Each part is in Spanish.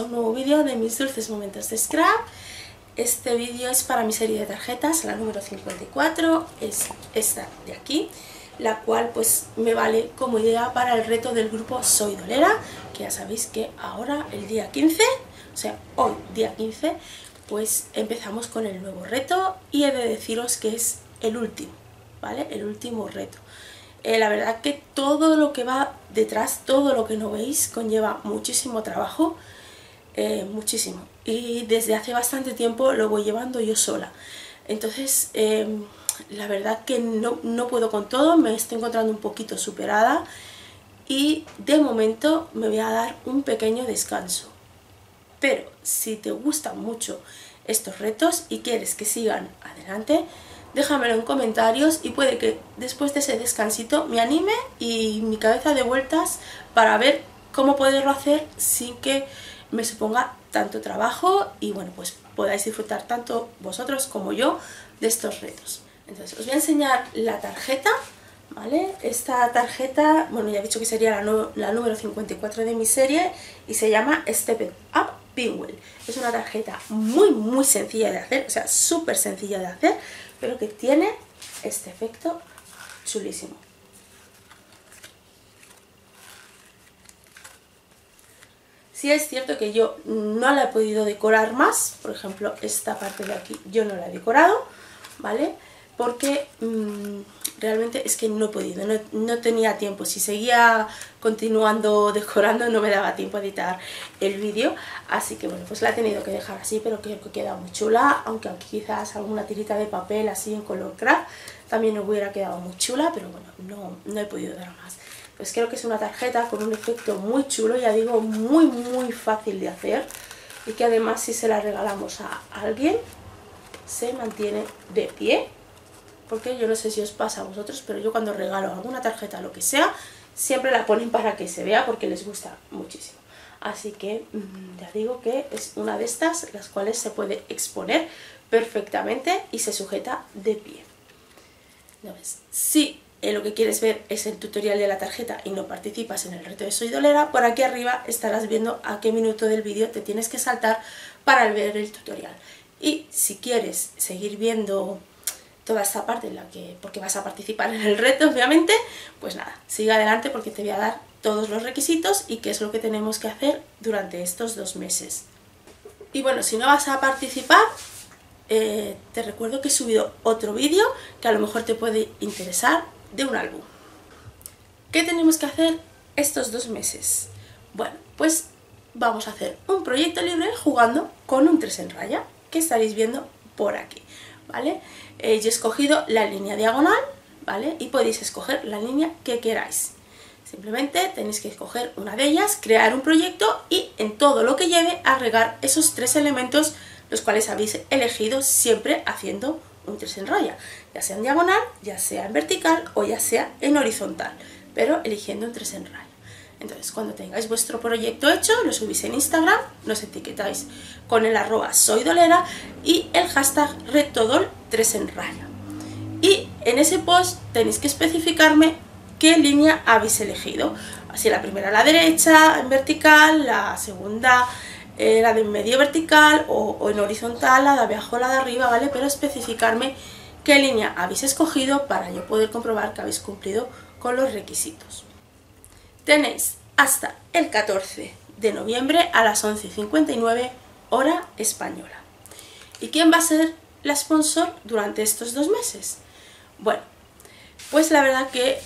a un nuevo vídeo de mis dulces momentos de scrap. Este vídeo es para mi serie de tarjetas, la número 54, es esta de aquí, la cual pues me vale como idea para el reto del grupo Soy Dolera, que ya sabéis que ahora el día 15, o sea hoy día 15, pues empezamos con el nuevo reto y he de deciros que es el último, ¿vale? El último reto. La verdad que todo lo que va detrás, todo lo que no veis, conlleva muchísimo trabajo, muchísimo. Y desde hace bastante tiempo lo voy llevando yo sola. Entonces, la verdad que no puedo con todo, me estoy encontrando un poquito superada y de momento me voy a dar un pequeño descanso. Pero si te gustan mucho estos retos y quieres que sigan adelante, déjamelo en comentarios y puede que después de ese descansito me anime y mi cabeza dé vueltas para ver cómo poderlo hacer sin que me suponga tanto trabajo y bueno, pues podáis disfrutar tanto vosotros como yo de estos retos. Entonces os voy a enseñar la tarjeta, ¿vale? Esta tarjeta, bueno, ya he dicho que sería la número 54 de mi serie y se llama Step It Up Pinwheel. Es una tarjeta muy sencilla de hacer, o sea, súper sencilla de hacer, pero que tiene este efecto chulísimo. Sí es cierto que yo no la he podido decorar más, por ejemplo esta parte de aquí yo no la he decorado, ¿vale? Porque realmente es que no he podido, no tenía tiempo. Si seguía continuando decorando no me daba tiempo a editar el vídeo, así que bueno, pues la he tenido que dejar así, pero creo que queda muy chula, aunque quizás alguna tirita de papel así en color craft también hubiera quedado muy chula, pero bueno, no he podido dar más. Pues creo que es una tarjeta con un efecto muy chulo, ya digo, muy fácil de hacer y que además si se la regalamos a alguien se mantiene de pie. Porque yo no sé si os pasa a vosotros, pero yo cuando regalo alguna tarjeta, lo que sea, siempre la ponen para que se vea porque les gusta muchísimo. Así que ya digo que es una de estas, las cuales se puede exponer perfectamente y se sujeta de pie. Entonces, si lo que quieres ver es el tutorial de la tarjeta y no participas en el reto de Soy Dolera, por aquí arriba estarás viendo a qué minuto del vídeo te tienes que saltar para ver el tutorial. Y si quieres seguir viendo toda esta parte en la que, porque vas a participar en el reto obviamente, pues nada, sigue adelante porque te voy a dar todos los requisitos y qué es lo que tenemos que hacer durante estos 2 meses. Y bueno, si no vas a participar, te recuerdo que he subido otro vídeo que a lo mejor te puede interesar de un álbum. ¿Qué tenemos que hacer estos 2 meses? Bueno, pues vamos a hacer un proyecto libre jugando con un 3 en raya que estaréis viendo por aquí, ¿vale? Yo he escogido la línea diagonal, ¿vale? Y podéis escoger la línea que queráis. Simplemente tenéis que escoger una de ellas, crear un proyecto y en todo lo que lleve agregar esos 3 elementos los cuales habéis elegido, siempre haciendo un 3 en raya, ya sea en diagonal, ya sea en vertical o ya sea en horizontal, pero eligiendo un 3 en raya. Entonces, cuando tengáis vuestro proyecto hecho, lo subís en Instagram, nos etiquetáis con el @soydolera y el hashtag retodol3 en raya. Y en ese post tenéis que especificarme qué línea habéis elegido. Así la primera a la derecha, en vertical, la segunda la de en medio vertical o en horizontal, la de abajo, la de arriba, ¿vale? Pero especificarme qué línea habéis escogido para yo poder comprobar que habéis cumplido con los requisitos. Tenéis hasta el 14 de noviembre a las 11:59 hora española. ¿Y quién va a ser la sponsor durante estos 2 meses? Bueno, pues la verdad que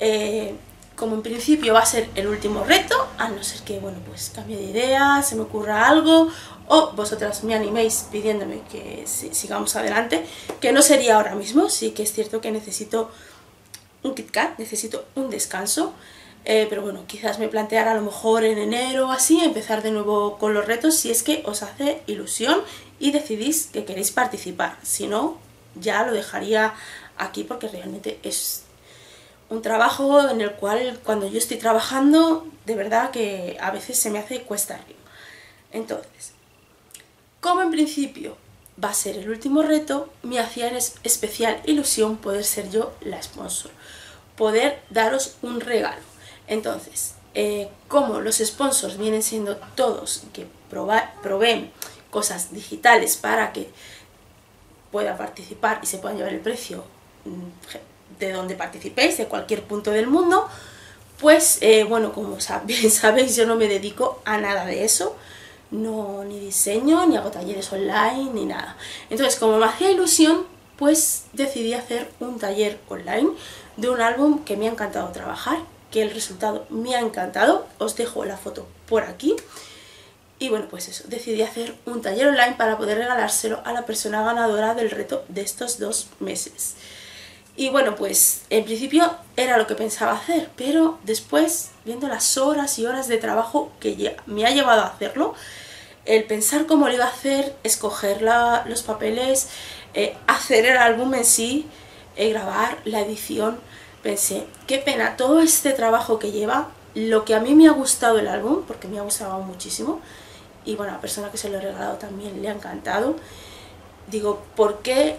como en principio va a ser el último reto, a no ser que, bueno, pues cambie de idea, se me ocurra algo o vosotras me animéis pidiéndome que sigamos adelante, que no sería ahora mismo, sí que es cierto que necesito un Kit Kat, necesito un descanso. Pero bueno, quizás me planteara a lo mejor en enero o así empezar de nuevo con los retos si es que os hace ilusión y decidís que queréis participar. Si no, ya lo dejaría aquí porque realmente es un trabajo en el cual cuando yo estoy trabajando de verdad que a veces se me hace cuesta arriba. Entonces, como en principio va a ser el último reto, me hacía especial ilusión poder ser yo la sponsor, poder daros un regalo. Entonces, como los sponsors vienen siendo todos que proveen cosas digitales para que puedan participar y se puedan llevar el precio de donde participéis, de cualquier punto del mundo, pues bueno, como bien sabéis, yo no me dedico a nada de eso, no, ni diseño, ni hago talleres online, ni nada. Entonces, como me hacía ilusión, pues decidí hacer un taller online de un álbum que me ha encantado trabajar, que el resultado me ha encantado. Os dejo la foto por aquí. Y bueno, pues eso, decidí hacer un taller online para poder regalárselo a la persona ganadora del reto de estos 2 meses. Y bueno, pues en principio era lo que pensaba hacer, pero después, viendo las horas y horas de trabajo que me ha llevado a hacerlo, el pensar cómo lo iba a hacer, escoger los papeles, hacer el álbum en sí, grabar la edición, pensé, qué pena todo este trabajo que lleva, lo que a mí me ha gustado el álbum, porque me ha gustado muchísimo, y bueno, a la persona que se lo he regalado también le ha encantado. Digo, ¿por qué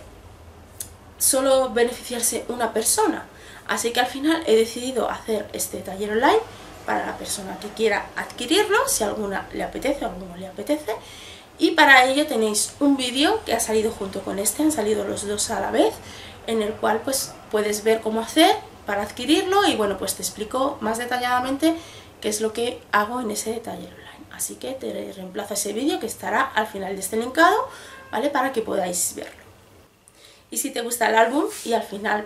solo beneficiarse una persona? Así que al final he decidido hacer este taller online para la persona que quiera adquirirlo, si a alguna le apetece o a alguno le apetece. Y para ello tenéis un vídeo que ha salido junto con este, han salido los dos a la vez, en el cual pues puedes ver cómo hacer para adquirirlo y bueno, pues te explico más detalladamente qué es lo que hago en ese taller online. Así que te reemplazo ese vídeo que estará al final de este linkado, ¿vale? Para que podáis verlo. Y si te gusta el álbum y al final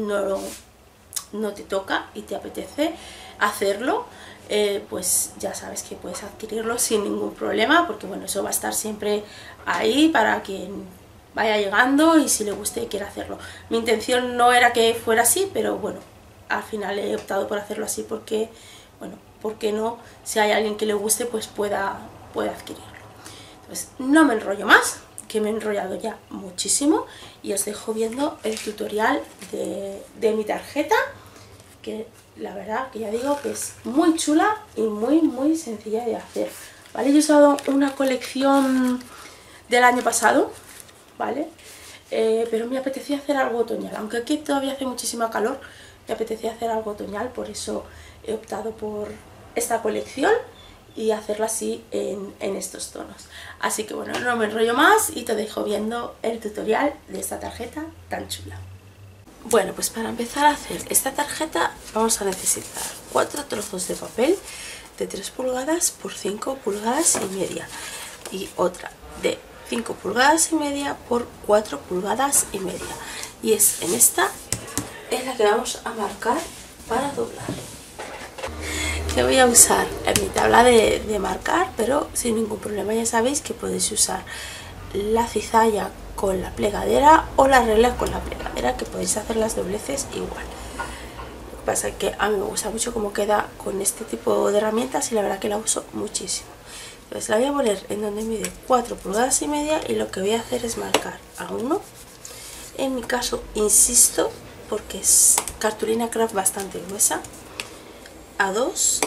no te toca y te apetece hacerlo, pues ya sabes que puedes adquirirlo sin ningún problema, porque bueno, eso va a estar siempre ahí para quien vaya llegando y si le guste y quiera hacerlo. Mi intención no era que fuera así, pero bueno, al final he optado por hacerlo así porque, bueno, ¿por qué no? Si hay alguien que le guste, pues pueda adquirirlo. Entonces, no me enrollo más, que me he enrollado ya muchísimo, y os dejo viendo el tutorial de mi tarjeta, que la verdad que ya digo que es muy chula y muy sencilla de hacer, ¿vale? Yo he usado una colección del año pasado, ¿vale? Pero me apetecía hacer algo otoñal, aunque aquí todavía hace muchísima calor, me apetecía hacer algo otoñal, por eso he optado por esta colección y hacerla así en estos tonos. Así que bueno, no me enrollo más y te dejo viendo el tutorial de esta tarjeta tan chula. Bueno, pues para empezar a hacer esta tarjeta vamos a necesitar 4 trozos de papel de 3 pulgadas por 5 pulgadas y media y otra de 5 pulgadas y media por 4 pulgadas y media, y es en esta es la que vamos a marcar para doblar. Que voy a usar en mi tabla de marcar, pero sin ningún problema. Ya sabéis que podéis usar la cizalla con la plegadera o la regla con la plegadera, que podéis hacer las dobleces igual. Lo que pasa es que a mí me gusta mucho cómo queda con este tipo de herramientas y la verdad que la uso muchísimo. Entonces la voy a poner en donde mide 4 pulgadas y media y lo que voy a hacer es marcar a 1. En mi caso, insisto, porque es cartulina craft bastante gruesa, a 2,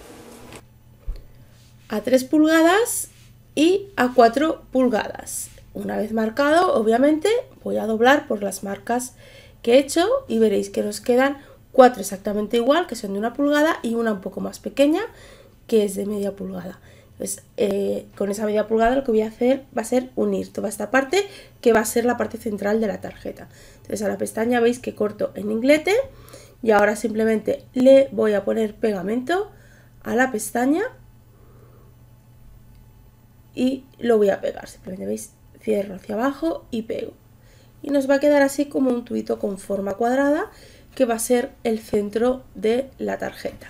a 3 pulgadas y a 4 pulgadas. Una vez marcado, obviamente, voy a doblar por las marcas que he hecho y veréis que nos quedan 4 exactamente igual, que son de 1 pulgada, y una un poco más pequeña, que es de media pulgada. Entonces, con esa media pulgada lo que voy a hacer va a ser unir toda esta parte, que va a ser la parte central de la tarjeta. Entonces a la pestaña veis que corto en inglete y ahora simplemente le voy a poner pegamento a la pestaña y lo voy a pegar. Simplemente veis, cierro hacia abajo y pego. Y nos va a quedar así como un tubito con forma cuadrada, que va a ser el centro de la tarjeta.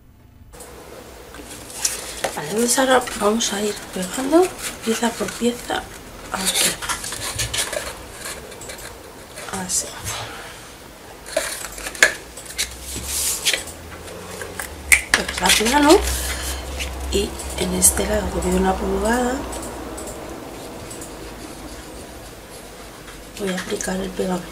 Vale, entonces ahora vamos a ir pegando pieza por pieza aquí. Así. Pues la plano y en este lado que mide 1 pulgada voy a aplicar el pegamento.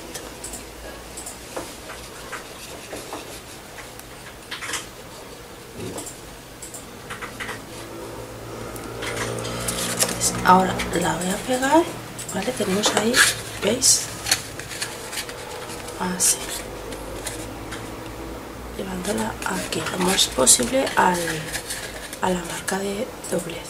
Ahora la voy a pegar, ¿vale? Tenemos ahí, ¿veis? Así. llevándola aquí lo más posible a la marca de doblez.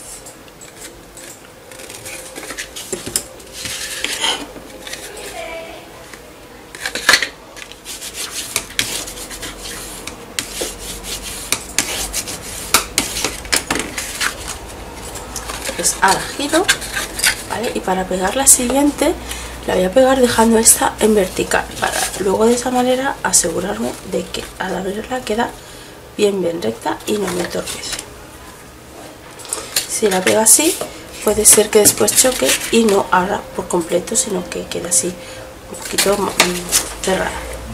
Pues ahora giro, ¿vale? Y para pegar la siguiente la voy a pegar dejando esta en vertical, para luego de esa manera asegurarme de que al abrirla queda bien recta y no me entorpece. Si la pego así, puede ser que después choque y no abra por completo, sino que quede así un poquito cerrada.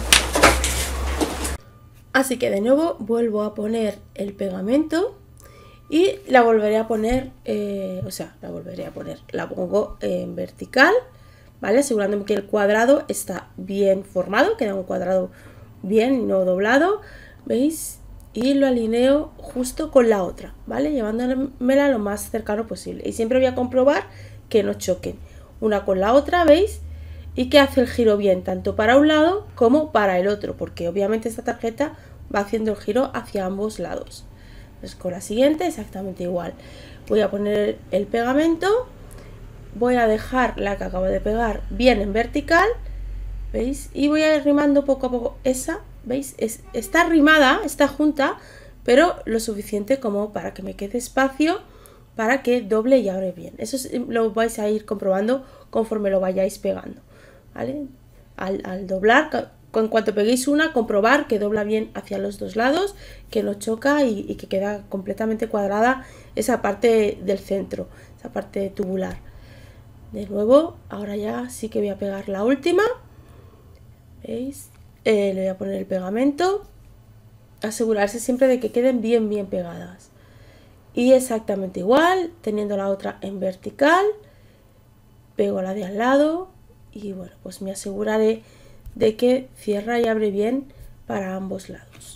Así que de nuevo vuelvo a poner el pegamento y la volveré a poner, la pongo en vertical, ¿vale? Asegurándome que el cuadrado está bien formado, queda un cuadrado bien, no doblado, ¿veis? Y lo alineo justo con la otra, ¿vale? Llevándomela lo más cercano posible. Y siempre voy a comprobar que no choquen una con la otra, ¿veis? Y que hace el giro bien, tanto para un lado como para el otro, porque obviamente esta tarjeta va haciendo el giro hacia ambos lados. Pues con la siguiente exactamente igual. Voy a poner el pegamento, voy a dejar la que acabo de pegar bien en vertical, ¿veis? Y voy a ir arrimando poco a poco esa, ¿veis? Está arrimada, está junta, pero lo suficiente como para que me quede espacio para que doble y abre bien. Eso lo vais a ir comprobando conforme lo vayáis pegando, ¿vale? Al doblar, en cuanto peguéis una, comprobar que dobla bien hacia los dos lados, que no choca y que queda completamente cuadrada esa parte del centro, esa parte tubular. De nuevo, ahora ya sí que voy a pegar la última, ¿veis? Le voy a poner el pegamento, asegurarse siempre de que queden bien pegadas. Y exactamente igual, teniendo la otra en vertical, pego la de al lado y bueno, pues me aseguraré de que cierra y abre bien para ambos lados.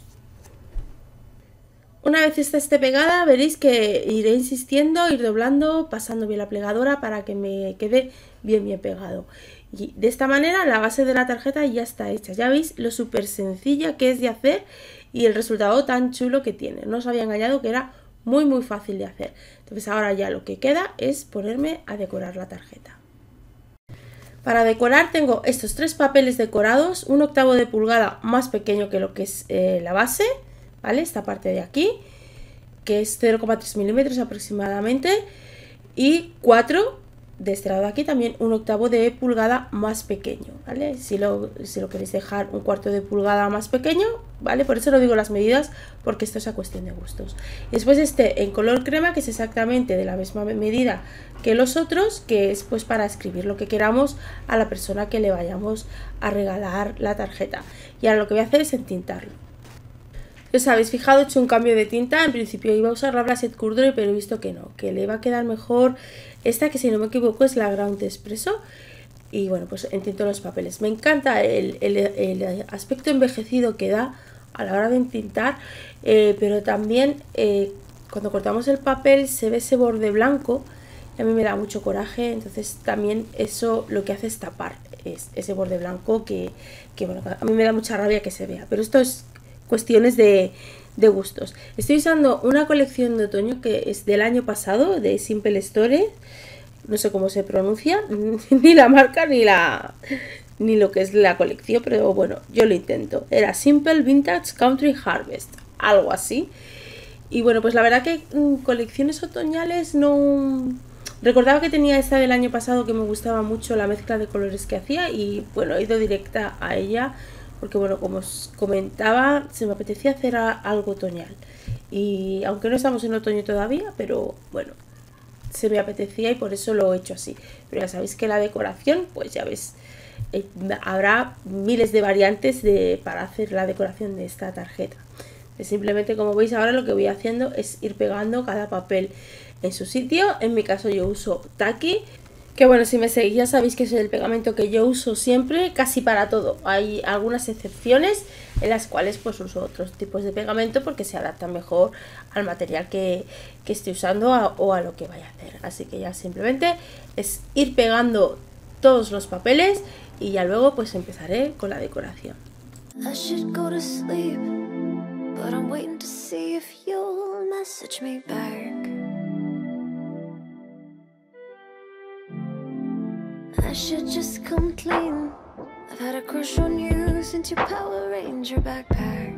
Una vez esté pegada, veréis que iré insistiendo, ir doblando, pasando bien la plegadora para que me quede bien pegado. Y de esta manera la base de la tarjeta ya está hecha. Ya veis lo súper sencilla que es de hacer y el resultado tan chulo que tiene. No os había engañado que era muy fácil de hacer. Entonces ahora ya lo que queda es ponerme a decorar la tarjeta. Para decorar tengo estos 3 papeles decorados, 1/8 de pulgada más pequeño que lo que es la base, ¿vale? Esta parte de aquí, que es 0,3 milímetros aproximadamente, y 4 de este lado de aquí, también 1/8 de pulgada más pequeño, ¿vale? Si lo queréis dejar 1/4 de pulgada más pequeño, ¿vale? Por eso no digo las medidas, porque esto es a cuestión de gustos. Y después en color crema, que es exactamente de la misma medida que los otros, que es pues para escribir lo que queramos a la persona que le vayamos a regalar la tarjeta. Y ahora lo que voy a hacer es entintarlo. Os habéis fijado, he hecho un cambio de tinta. En principio iba a usar la Brushed Cordura, pero he visto que no, que le iba a quedar mejor esta, que si no me equivoco es la Ground Espresso. Y bueno, pues entinto los papeles. Me encanta el aspecto envejecido que da a la hora de entintar, pero también cuando cortamos el papel se ve ese borde blanco y a mí me da mucho coraje. Entonces también eso lo que hace es tapar ese borde blanco que bueno, a mí me da mucha rabia que se vea, pero esto es cuestiones de gustos. Estoy usando una colección de otoño que es del año pasado, de Simple Store, no sé cómo se pronuncia, ni la marca ni lo que es la colección, pero bueno, yo lo intento. Era Simple Vintage Country Harvest, algo así. Y bueno, pues la verdad que colecciones otoñales no... Recordaba que tenía esta del año pasado que me gustaba mucho la mezcla de colores que hacía y bueno, he ido directa a ella. Porque bueno, como os comentaba, se me apetecía hacer algo otoñal. Y aunque no estamos en otoño todavía, pero bueno, se me apetecía y por eso lo he hecho así. Pero ya sabéis que la decoración, pues ya ves, habrá miles de variantes para hacer la decoración de esta tarjeta. Simplemente, como veis ahora, lo que voy haciendo es ir pegando cada papel en su sitio. En mi caso yo uso Tacky, que bueno, si me seguís ya sabéis que es el pegamento que yo uso siempre, casi para todo. Hay algunas excepciones en las cuales pues uso otros tipos de pegamento porque se adaptan mejor al material que estoy usando o a lo que vaya a hacer. Así que ya simplemente es ir pegando todos los papeles y ya luego pues empezaré con la decoración. I should go to sleep. but I'm waiting to see if you'll message me back. I should just come clean. I've had a crush on you since your Power Ranger backpack.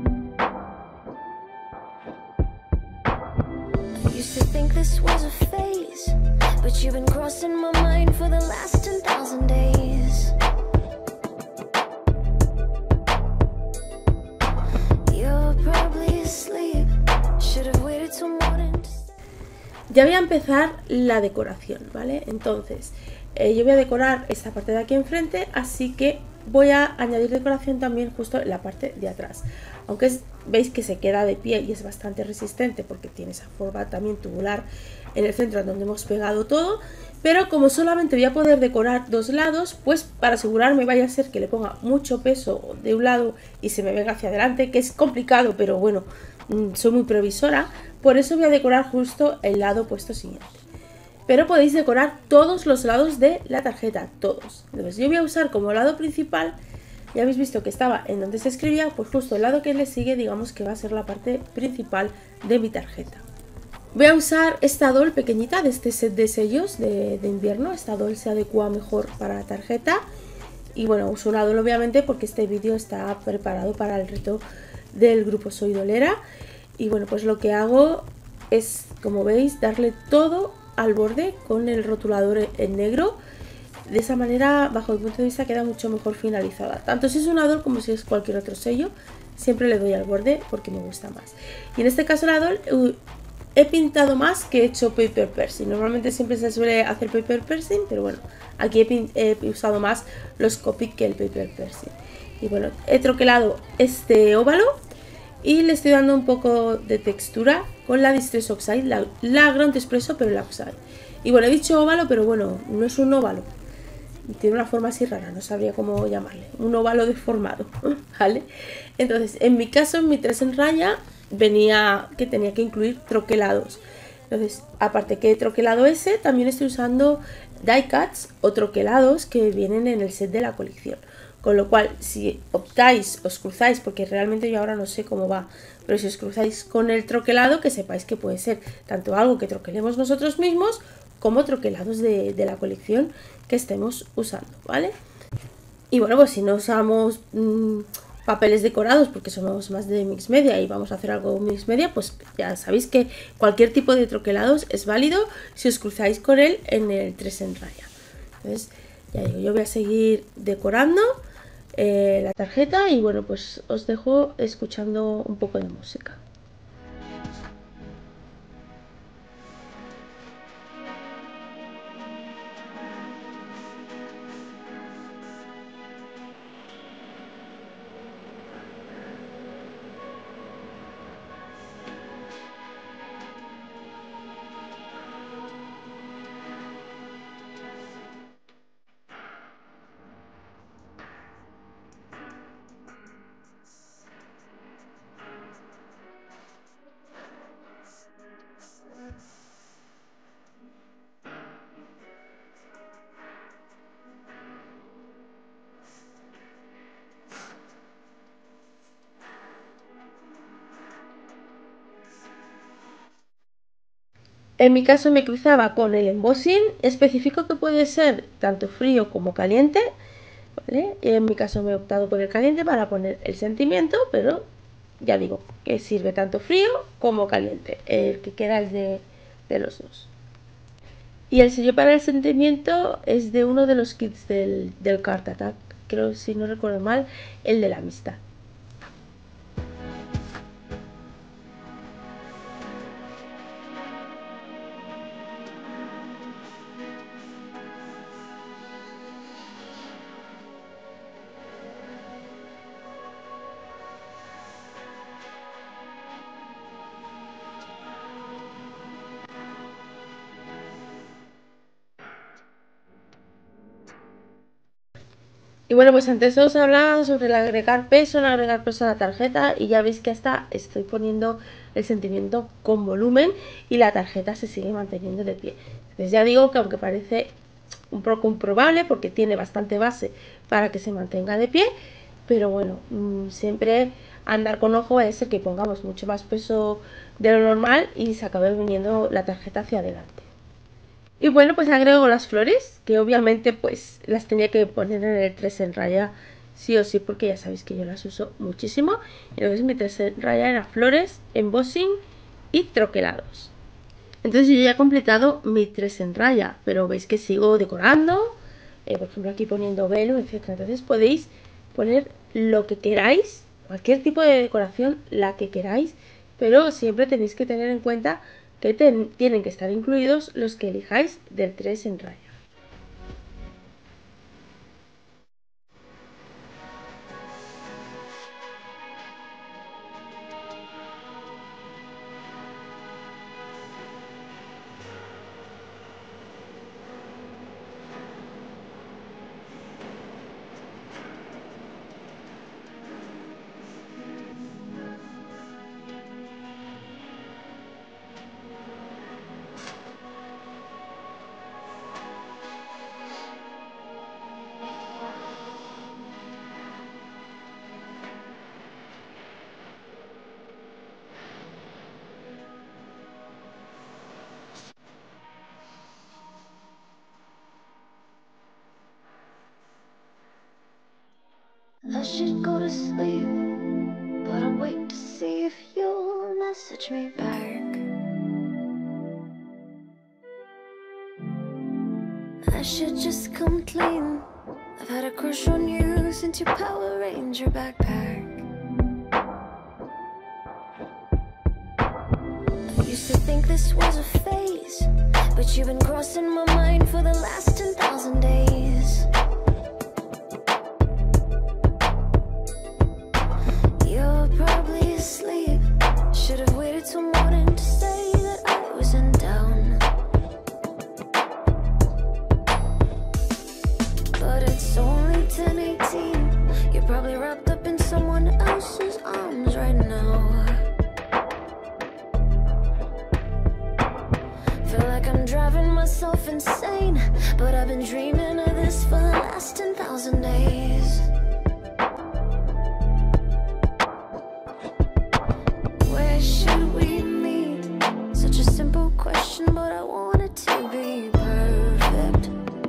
I used to think this was a phase, but you've been crossing my mind for the last 10,000 days. You're probably asleep. Should have waited till morning. Ya voy a empezar la decoración, ¿vale? Entonces, yo voy a decorar esta parte de aquí enfrente, así que voy a añadir decoración también justo en la parte de atrás. Aunque veis que se queda de pie y es bastante resistente porque tiene esa forma también tubular en el centro donde hemos pegado todo. Pero como solamente voy a poder decorar dos lados, pues para asegurarme vaya a ser que le ponga mucho peso de un lado y se me venga hacia adelante, que es complicado, pero bueno, soy muy previsora. Por eso voy a decorar justo el lado opuesto siguiente. Pero podéis decorar todos los lados de la tarjeta, todos. Entonces yo voy a usar como lado principal, ya habéis visto que estaba en donde se escribía, pues justo el lado que le sigue, digamos que va a ser la parte principal de mi tarjeta. Voy a usar esta doll pequeñita de este set de sellos de invierno. Esta doll se adecua mejor para la tarjeta. Y bueno, uso una doll obviamente porque este vídeo está preparado para el reto del grupo Soy Dolera. Y bueno, pues lo que hago es, como veis, darle todo al borde con el rotulador en negro. De esa manera, bajo mi punto de vista, queda mucho mejor finalizada. Tanto si es una doll como si es cualquier otro sello, siempre le doy al borde porque me gusta más. Y en este caso la doll he pintado más que he hecho paper piercing. Normalmente siempre se suele hacer paper piercing, pero bueno, aquí he usado más los Copic que el paper piercing. Y bueno, he troquelado este óvalo y le estoy dando un poco de textura con la Distress Oxide, la Ground Espresso, pero la Oxide. Y bueno, he dicho óvalo, pero bueno, no es un óvalo. Tiene una forma así rara, no sabría cómo llamarle. Un óvalo deformado, ¿vale? Entonces, en mi caso, en mi 3 en raya, venía que tenía que incluir troquelados. Entonces, aparte que he troquelado ese, también estoy usando die cuts o troquelados que vienen en el set de la colección. Con lo cual, si optáis, os cruzáis, porque realmente yo ahora no sé cómo va, pero si os cruzáis con el troquelado, que sepáis que puede ser tanto algo que troquelemos nosotros mismos, como troquelados de la colección que estemos usando, ¿vale? Y bueno, pues si no usamos papeles decorados, porque somos más de mix media y vamos a hacer algo mix media, pues ya sabéis que cualquier tipo de troquelados es válido si os cruzáis con él en el 3 en raya. Entonces, ya digo, yo voy a seguir decorando la tarjeta y bueno, pues os dejo escuchando un poco de música. En mi caso me cruzaba con el embossing, especifico que puede ser tanto frío como caliente, ¿vale? En mi caso me he optado por el caliente para poner el sentimiento, pero ya digo que sirve tanto frío como caliente, el que queda es de los dos. Y el sello para el sentimiento es de uno de los kits del Card Attack, creo, si no recuerdo mal, el de la amistad. Y bueno, pues antes os hablaba sobre el agregar peso a la tarjeta y ya veis que hasta estoy poniendo el sentimiento con volumen y la tarjeta se sigue manteniendo de pie. Entonces ya digo que aunque parece un poco improbable porque tiene bastante base para que se mantenga de pie, pero bueno, siempre andar con ojo, va a ser que pongamos mucho más peso de lo normal y se acabe viniendo la tarjeta hacia adelante. Y bueno, pues agrego las flores, que obviamente pues las tenía que poner en el 3 en raya sí o sí, porque ya sabéis que yo las uso muchísimo. Entonces mi 3 en raya era flores, embossing y troquelados. Entonces yo ya he completado mi 3 en raya, pero veis que sigo decorando, por ejemplo aquí poniendo velo, etc. Entonces podéis poner lo que queráis, cualquier tipo de decoración, la que queráis, pero siempre tenéis que tener en cuenta que tienen que estar incluidos los que elijáis del 3 en raya. I should go to sleep, but I'm waiting to see if you'll message me back. I should just come clean. I've had a crush on you since your Power Ranger backpack. I used to think this was a phase, but you've been crossing my mind for the last 10,000 days. You're probably asleep. Should have waited till morning to say that I wasn't down. But it's only 10:18. You're probably wrapped up in someone else's arms right now. Feel like I'm driving myself insane, but I've been dreaming of this for the last 10,000 days. Where should we meet? Such a simple question, but I want it to be perfect.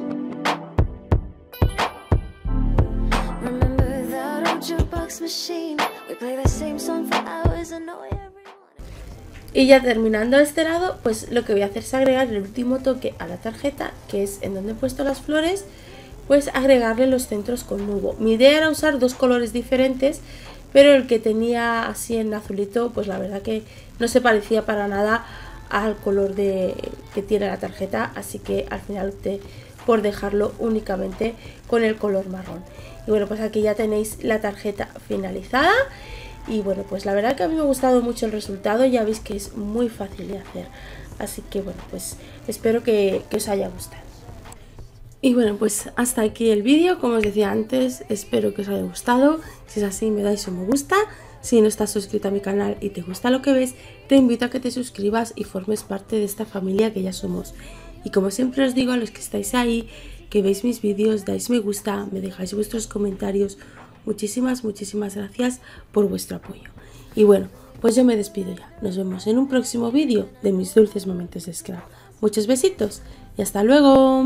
Remember that old jukebox machine? We play the same song for hours and know everyone. Y ya terminando este lado, pues lo que voy a hacer es agregar el último toque a la tarjeta, que es en donde he puesto las flores, pues agregarle los centros con nubo. Mi idea era usar dos colores diferentes, pero el que tenía así en azulito, pues la verdad que no se parecía para nada al color que tiene la tarjeta, así que al final opté por dejarlo únicamente con el color marrón. Y bueno, pues aquí ya tenéis la tarjeta finalizada. Y bueno, pues la verdad que a mí me ha gustado mucho el resultado, ya veis que es muy fácil de hacer. Así que bueno, pues espero que os haya gustado. Y bueno, pues hasta aquí el vídeo, como os decía antes, espero que os haya gustado. Si es así, me dais un me gusta. Si no estás suscrito a mi canal y te gusta lo que ves, te invito a que te suscribas y formes parte de esta familia que ya somos. Y como siempre os digo a los que estáis ahí, que veis mis vídeos, dais me gusta, me dejáis vuestros comentarios. Muchísimas gracias por vuestro apoyo. Y bueno, pues yo me despido ya. Nos vemos en un próximo vídeo de mis dulces momentos de Scrap. Muchos besitos y hasta luego.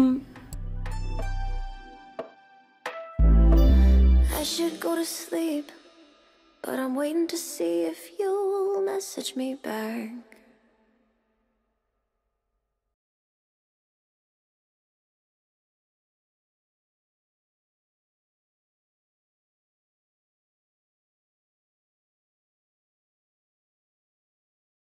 I should go to sleep, but I'm waiting to see if you'll message me back.